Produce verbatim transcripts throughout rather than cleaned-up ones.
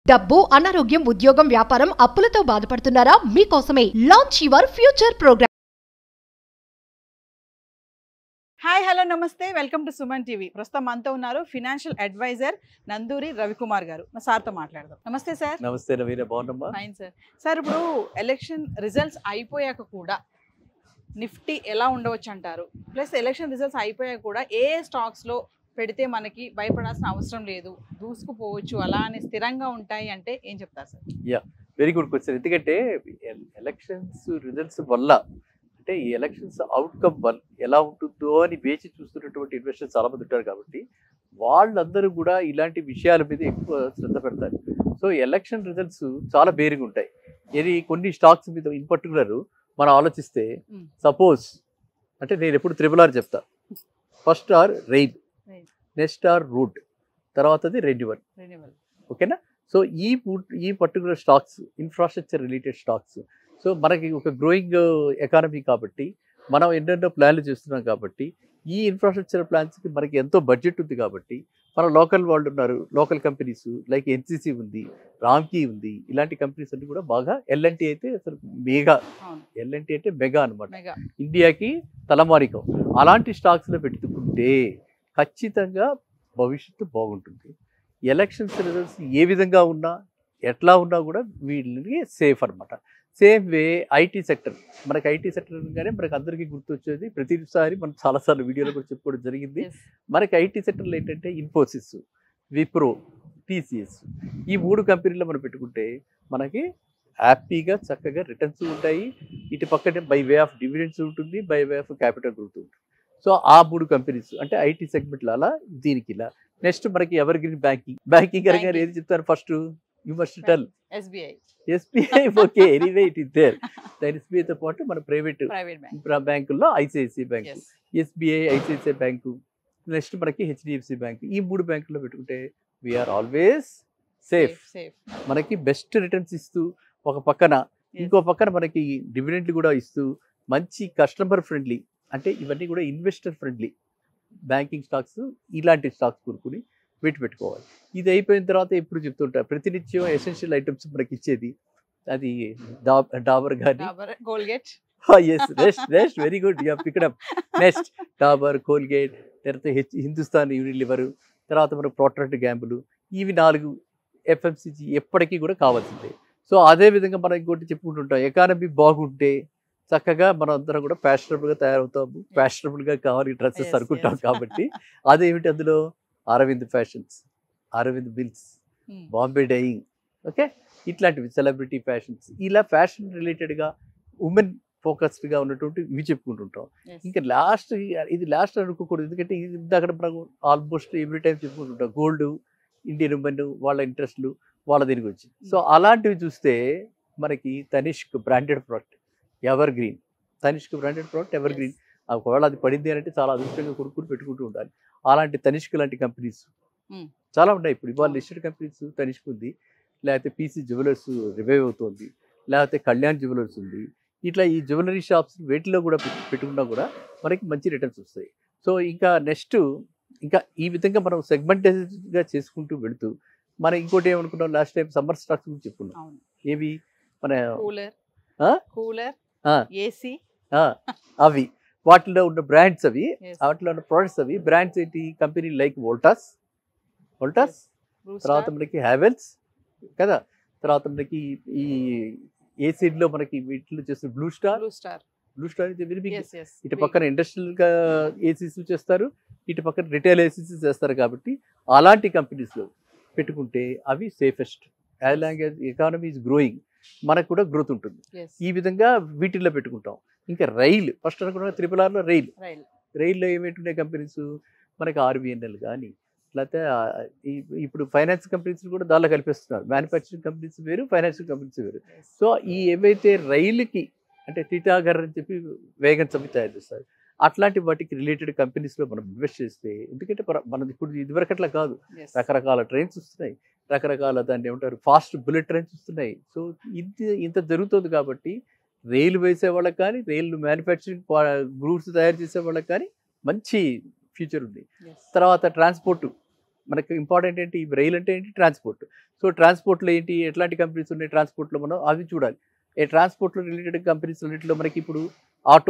డబ్బు, అనారోగ్యం, ఉద్యోగం, వ్యాపారం, అప్పులతో బాధపడుతున్నారా? మీకోసమే launch your future program. Hi hello నమస్తే, వెల్కమ్ టు సుమన్ టీవీ. ప్రస్తుతం మనతో ఉన్నారు ఫినాన్షియల్ అడ్వైజర్ నందూరి రవికుమార్ గారు. మా సార్తో మాట్లాడదాం. నమస్తే సార్. నమస్తే నవీన, బాగున్నామా? Fine sir. సార్, ఇప్పుడు ఎలక్షన్ రిజల్ట్స్ అయిపోయాక కూడా నిఫ్టీ ఎలా ఉండవచ్చు అంటారు? ప్లస్ ఎలక్షన్ రిజల్ట్స్ అయిపోయాక కూడా ఏ స్టాక్స్లో పెడితే మనకి భయపడాల్సిన అవసరం లేదు, దూసుకుపోవచ్చు, అలా అని స్థిరంగా ఉంటాయి అంటే ఏం చెప్తారు sir? Ya, very good question. ఎందుకంటే ఎలక్షన్స్ రిజల్ట్స్ వల్ల అంటే ఈ ఎలక్షన్స్ అవుట్కమ్ వల్ల ఎలా ఉంటుందో అని వేచి చూస్తున్నటువంటి ఇన్వెస్టర్స్ చాలా మంది ఉంటారు కాబట్టి వాళ్ళందరూ కూడా ఇలాంటి విషయాల మీద ఎక్కువ శ్రద్ధ పెడతారు. సో ఎలక్షన్ రిజల్ట్స్ చాలా బేరింగ్ ఉంటాయి. ఇది కొన్ని స్టాక్స్ మీద ఇన్ పర్టికులర్ మనం ఆలోచిస్తే, సపోజ్ అంటే నేను ఎప్పుడు త్రిబుల్ ఆర్ చెప్తా. First R rain, next R root, తర్వాతది రెన్యువల్. ఓకేనా? సో ఈ ఈ particular stocks infrastructure related stocks. So మనకి ఒక గ్రోయింగ్ ఎకానమీ కాబట్టి మనం ఎన్నెన్నో ప్లాన్లు చేస్తున్నాం కాబట్టి ఈ ఇన్ఫ్రాస్ట్రక్చర్ ప్లాన్స్కి మనకి ఎంతో బడ్జెట్ ఉంది కాబట్టి మన లోకల్ వాళ్ళు ఉన్నారు, లోకల్ కంపెనీస్ లైక్ ఎన్సీసీ ఉంది, రామ్కీ ఉంది, ఇలాంటి కంపెనీస్ అన్ని కూడా బాగా. ఎల్ఎన్టీ అయితే అసలు మెగా, ఎల్ఎన్టీ అంటే మెగా అనమాట, ఇండియాకి తలమానికం. అలాంటి స్టాక్స్లో పెట్టుకుంటే ఖచ్చితంగా భవిష్యత్తు బాగుంటుంది. ఎలక్షన్స్ రిజల్ట్స్ ఏ విధంగా ఉన్నా ఎట్లా ఉన్నా కూడా వీళ్ళకి సేఫ్ అనమాట. సేమ్ వే ఐటీ సెక్టర్, మనకి ఐటీ సెక్టర్ అనగానే మనకు అందరికీ గుర్తొచ్చేది, ప్రతిసారి మనం చాలాసార్లు వీడియోలో కూడా చెప్పుకోవడం జరిగింది. మనకి ఐటీ సెక్టర్లో ఏంటంటే ఇన్ఫోసిస్, విప్రో, టీసీఎస్, ఈ మూడు కంపెనీల్లో మనం పెట్టుకుంటే మనకి హ్యాపీగా చక్కగా రిటర్న్స్ ఉంటాయి. ఇటు పక్కనే బై వే ఆఫ్ డివిడెండ్స్ ఉంటుంది, by way of capital growth ఉంటుంది. సో ఆ మూడు కంపెనీస్ అంటే ఐటీ సెగ్మెంట్లో అలా, దీనికి ఇలా. నెక్స్ట్ మనకి ఎవర్ గ్రీన్ బ్యాంకింగ్. బ్యాంకింగ్ అనగానే ఏది చెప్తారు first? You must tell SBI. SBI okay, anyway it is there. దాని ఎస్బీఐతో పాటు మన ప్రైవేట్ బ్యాంకుల్లో ICICI bank, SBI, ICICI bank, next మనకి హెచ్డిఎఫ్సి బ్యాంకు. ఈ మూడు బ్యాంకుల్లో పెట్టుకుంటే వీఆర్ ఆల్వేస్ సేఫ్. మనకి బెస్ట్ రిటర్న్స్ ఇస్తూ ఒక పక్కన, ఇంకో పక్కన మనకి డివిడెంట్లు కూడా ఇస్తూ మంచి కస్టమర్ ఫ్రెండ్లీ, అంటే ఇవన్నీ కూడా ఇన్వెస్టర్ ఫ్రెండ్లీ బ్యాంకింగ్ స్టాక్స్. ఇలాంటి స్టాక్స్ కొనుక్కుని వీటి పెట్టుకోవాలి. ఇది అయిపోయిన తర్వాత ఎప్పుడు చెప్తుంటారు, ప్రతినిత్యం ఎసెన్షియల్ ఐటమ్స్ మనకి ఇచ్చేది అది డాబర్ కానీ, Colgate. Yes, rest rest very good, you picked up. Next Dabur, Colgate, తర్వాత హెచ్ హిందుస్థాన్ యూనిలివర్, తర్వాత మన ప్రోక్టర్ అండ్ గ్యాంబుల్. ఇవి నాలుగు ఎఫ్ఎంసీజీ ఎప్పటికీ కూడా కావాల్సిందే. సో అదేవిధంగా మనం ఇంకోటి చెప్పుకుంటుంటాం, ఎకానమీ బాగుంటే చక్కగా మనం అందరం కూడా ఫ్యాషనబుల్గా తయారవుతాము, ఫ్యాషనబుల్గా కావాలి డ్రెస్సెస్ అనుకుంటాం కాబట్టి అదేమిటి అందులో Arvind fashions, Arvind mills, Bombay dyeing, okay, ఇట్లాంటివి సెలబ్రిటీ ఫ్యాషన్స్. ఇలా ఫ్యాషన్ రిలేటెడ్గా ఉమెన్ ఫోకస్డ్గా ఉన్నటువంటి ఇవి చెప్పుకుంటుంటాం. ఇంకా లాస్ట్, ఇది లాస్ట్ అనుకోకూడదు, ఎందుకంటే ఇది అక్కడ మనం ఆల్మోస్ట్ ఎవ్రీ టైం చెప్పుకుంటుంటాం. గోల్డ్, ఇండియన్ ఉమెన్, వాళ్ళ ఇంట్రెస్ట్లు, వాళ్ళ దీనికి వచ్చి. సో అలాంటివి చూస్తే మనకి Tanishq branded product, evergreen. Tanishq branded product evergreen. ఒకవేళ అది పడింది అంటే చాలా అదృష్టంగా కొనుక్కుని పెట్టుకుంటూ ఉండాలి. అలాంటి తనిష్క్ లాంటి కంపెనీస్ చాలా ఉన్నాయి. ఇప్పుడు ఇవాళ లిస్టెడ్ కంపెనీస్ తనిష్క్ ఉంది, లేకపోతే పీసీ జ్యువెలర్స్ రివైవ్ అవుతుంది, లేకపోతే కళ్యాణ్ జ్యువెలర్స్ ఉంది. ఇట్లా ఈ జ్యువెలరీ షాప్స్ వీటిలో కూడా పెట్టుకున్నా కూడా మనకి మంచి రిటర్న్స్ వస్తాయి. సో ఇంకా నెక్స్ట్ ఇంకా ఈ విధంగా మనం సెగ్మెంటైజ్గా చేసుకుంటూ వెళుతూ మనం ఇంకోటి ఏమనుకున్నాం, లాస్ట్ టైం సమ్మర్ స్టాక్స్ గురించి చెప్పుకున్నాం. ఏవి మన కూలర్, ఏసీ, అవి వాటిలో ఉన్న బ్రాండ్స్, అవి వాటిలో ఉన్న ప్రోడక్ట్స్, అవి బ్రాండ్స్ ఏంటి? కంపెనీ లైక్ వోల్టాస్, వోల్టాస్ తర్వాత మనకి హ్యావెల్స్ కదా, తర్వాత మనకి ఈ ఏసీలో మనకి వీటిలో చేస్తున్న బ్లూ స్టార్. బ్లూ స్టార్ అయితే వెరీ బిగ్. ఇటు పక్కన ఇండస్ట్రియల్గా ఏసీస్ చేస్తారు, ఇటు పక్కన రిటైల్ ఏసీస్ చేస్తారు. కాబట్టి అలాంటి కంపెనీస్లో పెట్టుకుంటే అవి safest. As long as economy is growing మనకు కూడా గ్రోత్ ఉంటుంది. ఈ విధంగా వీటిల్లో పెట్టుకుంటాం. ఇంకా రైల్, ఫస్ట్ అనుకున్న త్రిపుల్ ఆర్లో రైల్. రైల్లో ఏమేంటున్నాయి కంపెనీస్ మనకి? ఆర్బిఎన్ఎల్ కానీ, లేకపోతే ఇప్పుడు ఫైనాన్స్ కంపెనీస్ కూడా దానిలో కల్పిస్తున్నారు. మ్యానుఫ్యాక్చరింగ్ కంపెనీస్ వేరు, ఫైనాన్షియల్ కంపెనీస్ వేరు. సో ఈ ఏవైతే రైలుకి అంటే టీటాగర్ అని చెప్పి వేగన్ సమి తయారు చేస్తారు, అట్లాంటి వాటికి రిలేటెడ్ కంపెనీస్లో మనం ఇన్వెస్ట్ చేస్తే, ఎందుకంటే మనం ఇప్పుడు ఇదివరకు అట్లా కాదు, రకరకాల ట్రైన్స్ వస్తున్నాయి, రకరకాల దాన్ని ఏమంటారు ఫాస్ట్ బుల్లెట్ ట్రైన్స్ వస్తున్నాయి. సో ఇది ఇంత జరుగుతుంది కాబట్టి రైలు వేసే వాళ్ళకి కానీ, రైలు మ్యానుఫ్యాక్చరింగ్ గూడ్స్ తయారు చేసే వాళ్ళకి కానీ మంచి ఫ్యూచర్ ఉంది. తర్వాత ట్రాన్స్పోర్ట్ మనకి ఇంపార్టెంట్ ఏంటి, రైల్ అంటే ఏంటి, ట్రాన్స్పోర్ట్. సో ట్రాన్స్పోర్ట్లో ఏంటి, ఎట్లాంటి కంపెనీస్ ఉన్నాయి ట్రాన్స్పోర్ట్లో, మనం అవి చూడాలి. ఏ ట్రాన్స్పోర్ట్లో రిలేటెడ్ కంపెనీస్ అన్నింటిలో మనకి ఇప్పుడు ఆటో,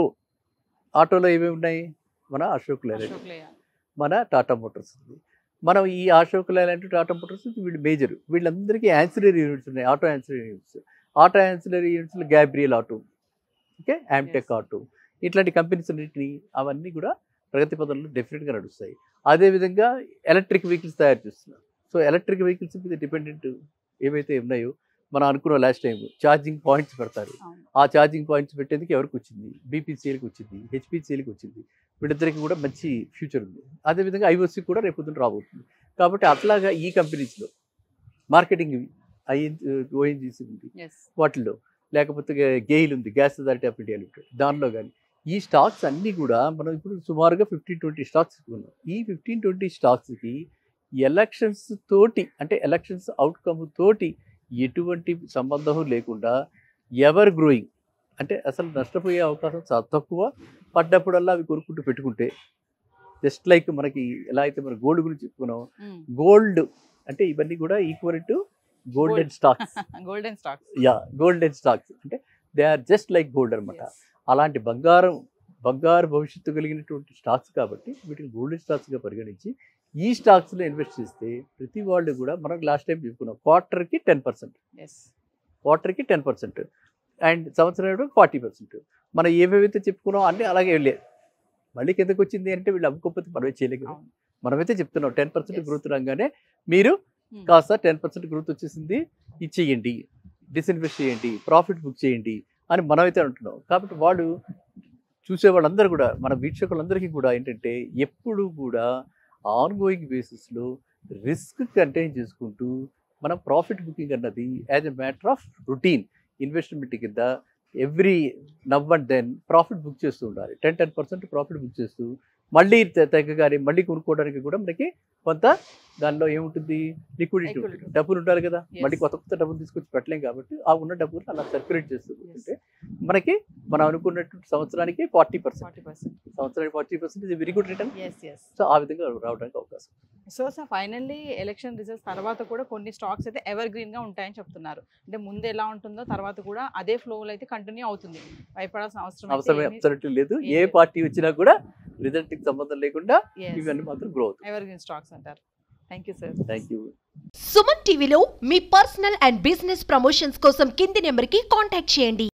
ఆటోలో ఏమేమి ఉన్నాయి, మన అశోక్ లేలాండ్, అశోక్ లేలాండ్, మన టాటా మోటార్స్ ఉంది. మనం ఈ అశోక్ లేలాండ్, టాటా మోటార్స్ వీళ్ళు మేజర్, వీళ్ళందరికీ యాన్సిలరీ యూనిట్స్ ఉన్నాయి, auto ancillary units. Auto ancillary యూనిట్స్లో Gabriel auto, okay, Amtek auto, ఇట్లాంటి కంపెనీస్ అన్నింటినీ అవన్నీ కూడా ప్రగతి పదంలో డెఫినెట్గా నడుస్తాయి. అదేవిధంగా ఎలక్ట్రిక్ వెహికల్స్ తయారు చేస్తున్నారు. సో ఎలక్ట్రిక్ వెహికల్స్ మీద డిపెండెంట్ ఏవైతే ఉన్నాయో, మనం అనుకున్న లాస్ట్ టైం ఛార్జింగ్ పాయింట్స్ పెడతారు. ఆ ఛార్జింగ్ పాయింట్స్ పెట్టేందుకు ఎవరికి వచ్చింది, బీపీసీఎల్కి వచ్చింది, హెచ్పిసిఎల్కి వచ్చింది. వీళ్ళిద్దరికి కూడా మంచి ఫ్యూచర్ ఉంది. అదేవిధంగా ఐఓసీ కూడా రేపు పొద్దున రాబోతుంది. కాబట్టి అట్లాగా ఈ కంపెనీస్లో మార్కెటింగ్ ఐఎన్ ఓఎన్జీసీ ఉంది వాటిల్లో, లేకపోతే గెయిల్ ఉంది, gas authority of India limited, దానిలో కానీ ఈ స్టాక్స్ అన్నీ కూడా మనం ఇప్పుడు సుమారుగా ఫిఫ్టీన్ ట్వంటీ స్టాక్స్ ఉన్నాం. ఈ ఫిఫ్టీన్ ట్వంటీ స్టాక్స్కి ఎలక్షన్స్ తోటి, అంటే ఎలక్షన్స్ అవుట్కమ్ తోటి ఎటువంటి సంబంధం లేకుండా ఎవర్ గ్రోయింగ్, అంటే అసలు నష్టపోయే అవకాశం చాలా తక్కువ. పడ్డప్పుడల్లా అవి కొనుక్కుంటూ పెట్టుకుంటే, జస్ట్ లైక్ మనకి ఎలా అయితే మనం గోల్డ్ గురించి చెప్పుకున్నాం, గోల్డ్ అంటే ఇవన్నీ కూడా equal to golden stocks. Golden stocks, ya, golden stocks అంటే they are just like gold అనమాట. అలాంటి బంగారం, బంగారు భవిష్యత్తు కలిగినటువంటి స్టాక్స్ కాబట్టి వీటిని గోల్డెన్ స్టాక్స్గా పరిగణించి ఈ స్టాక్స్లో ఇన్వెస్ట్ చేస్తే ప్రతి వాళ్ళు కూడా, మనం లాస్ట్ టైం చెప్పుకున్నాం, క్వార్టర్కి టెన్ పర్సెంట్ క్వార్టర్కి టెన్ పర్సెంట్ అండ్ సంవత్సరం ఫార్టీ పర్సెంట్ మనం ఏమేమైతే చెప్పుకున్నాం అన్నీ అలాగే వెళ్ళాయి. మళ్ళీ కిందకు వచ్చింది అంటే వీళ్ళు అమ్ముకోకపోతే మనమే చేయలేము కదా. మనమైతే చెప్తున్నాం టెన్ పర్సెంట్ గ్రోత్ రాగానే మీరు కాస్త టెన్ పర్సెంట్ గ్రోత్ వచ్చేసింది ఇచ్చేయండి, డిస్ఇన్వెస్ట్ చేయండి, ప్రాఫిట్ బుక్ చేయండి అని మనమైతే అంటున్నాం. కాబట్టి వాళ్ళు చూసే వాళ్ళందరూ కూడా, మన వీక్షకులందరికీ కూడా ఏంటంటే ఎప్పుడు కూడా ఆన్గోయింగ్ బేసిస్లో రిస్క్ కంటైన్ చేసుకుంటూ మనం ప్రాఫిట్ బుకింగ్ అన్నది as a matter of routine investment కింద every now and then profit book చేస్తూ ఉండాలి. Ten ten percent profit book చేస్తూ మళ్ళీ తగ్గగానే మళ్ళీ కొనుక్కోవడానికి కూడా మనకి కొంత దానిలో ఏముంటుంది, లిక్విడిటీ ఉంటుంది, డబ్బులు ఉండాలి కదా. మళ్ళీ కొత్త కొత్త డబ్బులు తీసుకొచ్చి పెట్టలేం కాబట్టి ఆ ఉన్న డబ్బులు అలా సర్క్యులేట్ చేస్తుంటే మనకి మనం అనుకున్నట్టు సంవత్సరానికి ఫార్టీ పర్సెంట్ సంవత్సరానికి ఫార్టీ పర్సెంట్ ఇది వెరీ గుడ్ రిటర్న్. సో ఆ విధంగా రావడానికి అవకాశం. So sir finally election results తర్వాత కూడా కొన్ని స్టాక్స్ అయితే ఎవర్ గ్రీన్ గా ఉంటాయని చెప్తున్నారు. అంటే ముందు ఎలా ఉంటుందో తర్వాత కూడా అదే ఫ్లోలో అయితే కంటిన్యూ అవుతుంది, భయపడాల్సిన అవసరం అవసరం అబ్సల్యూట్లీ లేదు. ఏ పార్టీ వచ్చినా కూడా రిజల్ట్ కి సంబంధం లేకుండా ఇవన్నీ మాత్రం గ్రో అవుతాయి. ఎవర్ గ్రీన్ స్టాక్స్ అంటారు. Thank you sir. Thank you. Suman టీవీలో మీ పర్సనల్ అండ్ బిజినెస్ ప్రమోషన్స్ కోసం కింది నెంబర్కి కాంటాక్ట్ చేయండి.